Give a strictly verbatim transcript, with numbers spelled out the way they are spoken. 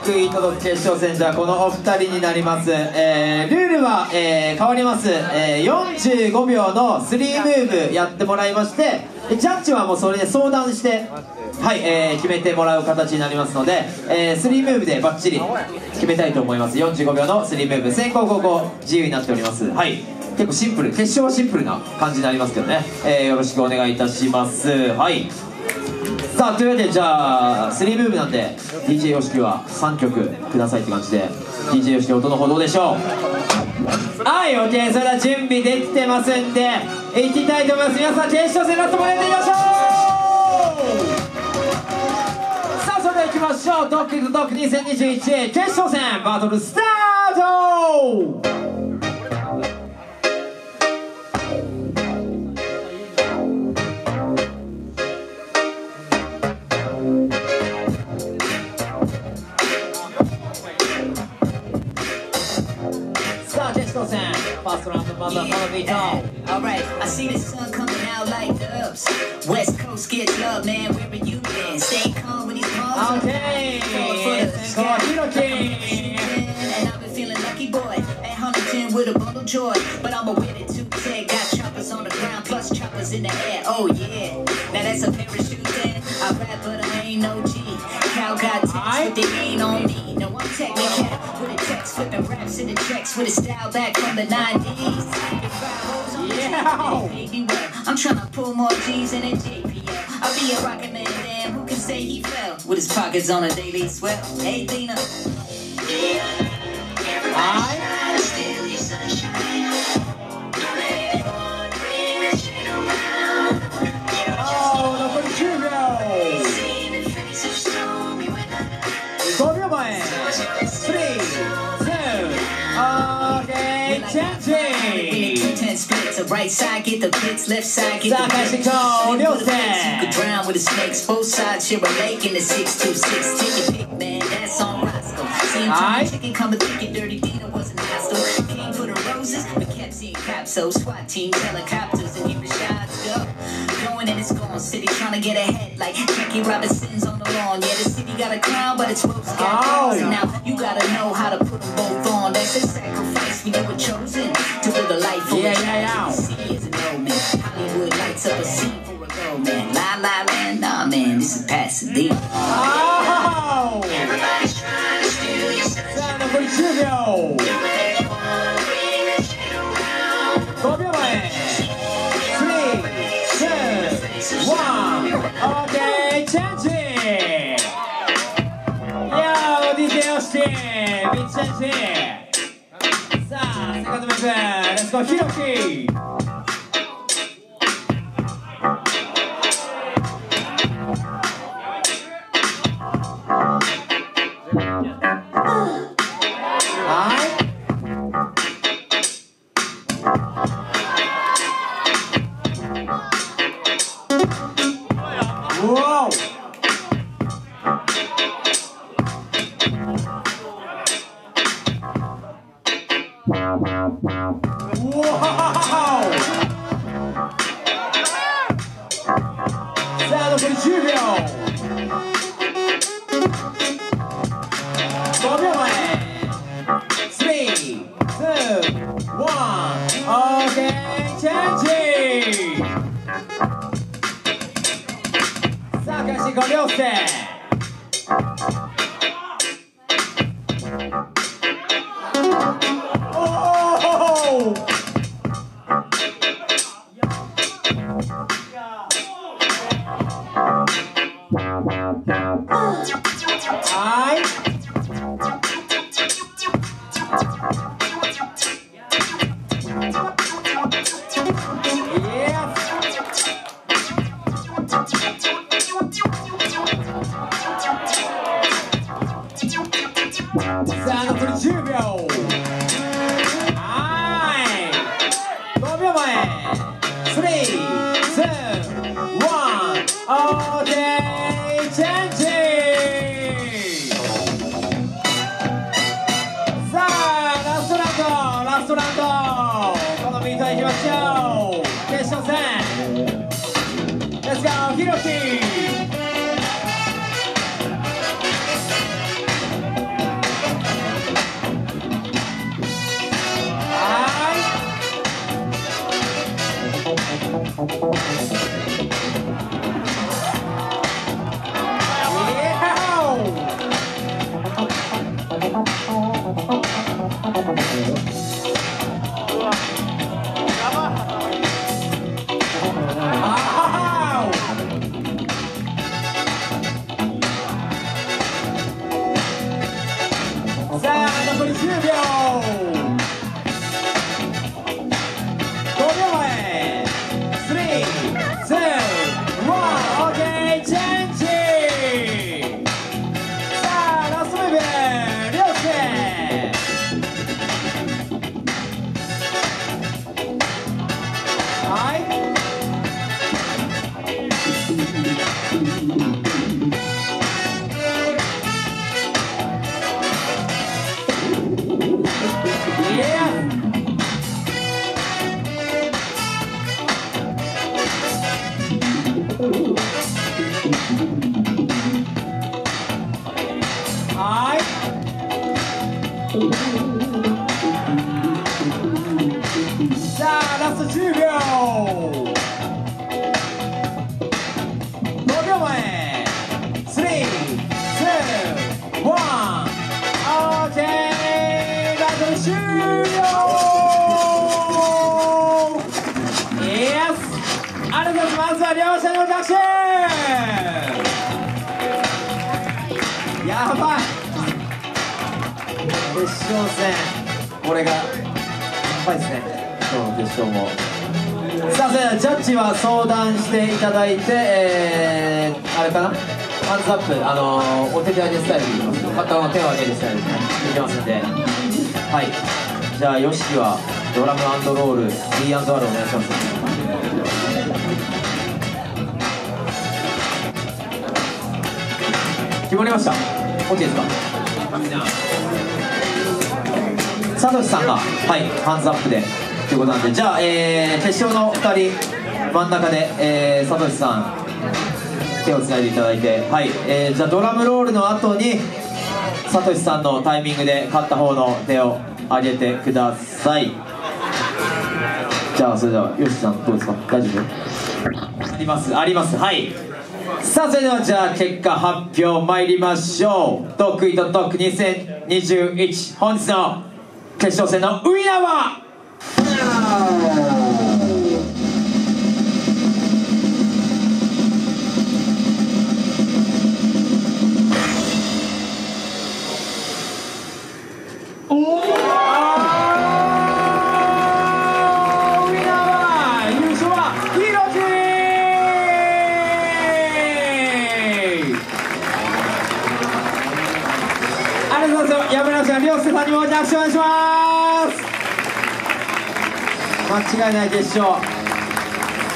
福井届決勝戦じゃこのお二人になります。えー、ルールは、えー、変わります。えー、よんじゅうごびょうのスリームーブやってもらいまして、ジャッジはもうそれで相談してはい、えー、決めてもらう形になりますので、えー、スリームーブでバッチリ決めたいと思います。よんじゅうごびょうのスリームーブ、先攻後攻自由になっております。はい、結構シンプル、決勝はシンプルな感じになりますけどね、えー、よろしくお願いいたします。はい、さあというわけで、じゃあスリームーブなんで ディージェー よしきはさんきょくくださいって感じで、 ディージェー よしき音の方どうでしょう。はい、 OK、 それでは準備できてますんでいきたいと思います。皆さん決勝戦ラスト盛り上げていきましょう。さあそれでは行きましょう。ドッキリとドックにせんにじゅういち決勝戦バトルスタート。First round of mother, follow me down. Alright, I see the sun coming out like dubs. West Coast gets love, man. Where have you been? Stay calm with these palms. Okay, let's go, Hiroki. And I've been feeling lucky, boy. At Huntington with a bundle joy. But I'm a with it too. Say, got choppers on the ground, plus choppers in the air. Oh, yeah. Now that's a parachute then. I rap, but I ain't no G. Cow got text, but they ain't on me. No, I'm technical. With a text, flipping raps in the checks. With a style back from the nineties. Yeah. I'm trying to pull more G's in a J P L. I'll be a rockin' man, damn, who can say he fell? With his pockets on a daily swell. Hey, Dina. Hi. Oh, number two now. Go your way. Three, two, okay, changing. The right side get the pits, left side get the pits. You could drown with the snakes. Both sides share a lake in the six two six. Take your pick, man, that's on Roscoe. Same time chicken come and thinking dirty Dina wasn't hostile. Came for the roses, but kept seeing cops. So SWAT teams, helicopters, and here the shots go. Going and it's gone. City trying to get ahead like Jackie Robinson's on the lawn. Yeah, the city got a crown, but it's ropes got oh. And now you gotta know how to put them both on. That's a sacrifice when you were chosen to live a life for yeah, a yeah, yeah. See as an old man. Hollywood lights up a scene for a gold man. La la man, nah man, this is Pasadena. Oh! Everybody's trying to steal your sunshine. Sound of Julio. Go your way. Three, two, one. Okay, changing. Yo, ディージェー よしき、ビッチチェンジ。さあ、セカンドムーブ、レッツゴー、ヒロキ。 さあ残りじゅうびょう、ごびょうまえ、スリー、ツー、ワン、オーケー、チェンジ。さあラストムーブ、りょうすけ。はい、はい、さあラストじゅうびょう、ごびょうまえ、スリー、ツー、ワン、オーケー、バトル終了。イエス、ありがとうございます。まずは両者の拍手。やばい、決勝戦、これがやばいですね、今日の決勝も。さあそれではジャッジは相談していただいて、えー、あれかな、ハンズアップ、あのー、お手で上げスタイルでいきます。片方の手を上げるスタイルでね、いきますんで、はい、じゃあ ヨシキ はドラム&ロール ビーアンドアール お願いします。決まりました。 オーケー ですか。サトシさんが、はい、ハンズアップでということなんで、じゃあ、えー、決勝のふたり真ん中で、えー、サトシさん手をつないでいただいて、はい、えー、じゃあドラムロールの後にサトシさんのタイミングで勝った方の手を挙げてください。じゃあそれではヨシさんどうですか、大丈夫？ありますあります、はい。さあそれではじゃあ結果発表参りましょう。得意とトークにせんにじゅういち、本日の決勝戦のウィナーはおお、山梨さん、涼介さんにも拍手お願いします。間違いない決勝。